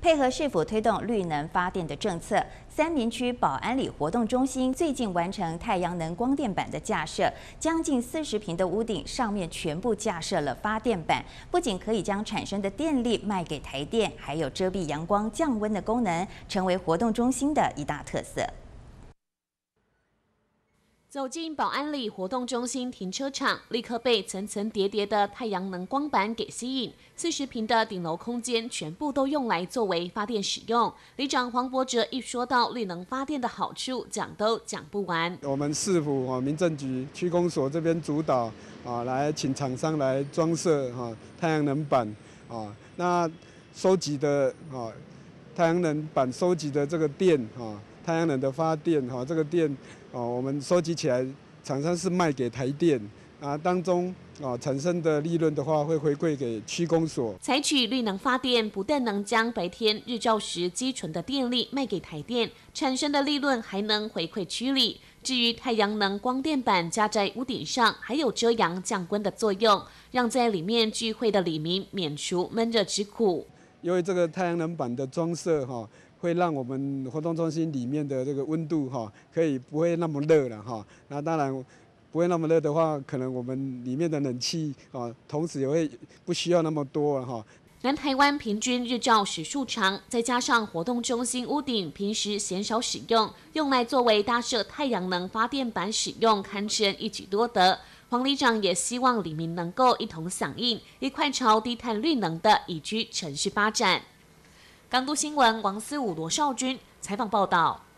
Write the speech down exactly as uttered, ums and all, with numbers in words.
配合市府推动绿能发电的政策，三民区保安里活动中心最近完成太阳能光电板的架设，将近四十坪的屋顶上面全部架设了发电板，不仅可以将产生的电力卖给台电，还有遮蔽阳光、降温的功能，成为活动中心的一大特色。 走进保安里活动中心停车场，立刻被层层叠叠的太阳能光板给吸引。四十坪的顶楼空间全部都用来作为发电使用。里长黄伯哲一说到绿能发电的好处，讲都讲不完。 我们市府啊、民政局区公所这边主导啊，来请厂商来装设哈太阳能板啊，那收集的啊太阳能板收集的这个电啊。 太阳能的发电，哈，这个电，哦，我们收集起来，厂商是卖给台电，啊，当中啊产生的利润的话，会回馈给区公所。 采取绿能发电，不但能将白天日照时积存的电力卖给台电，产生的利润还能回馈区里。至于太阳能光电板架在屋顶上，还有遮阳降温的作用，让在里面聚会的里民免除闷热之苦。 因为这个太阳能板的装设，哈。 会让我们活动中心里面的这个温度哈，可以不会那么热了哈。那当然不会那么热的话，可能我们里面的冷气啊，同时也会不需要那么多了哈。 南台湾平均日照时数长，再加上活动中心屋顶平时鲜少使用，用来作为搭设太阳能发电板使用，堪称一举多得。黄里长也希望里民能够一同响应，一块朝低碳绿能的宜居城市发展。港都新闻王思武、罗少军采访报道。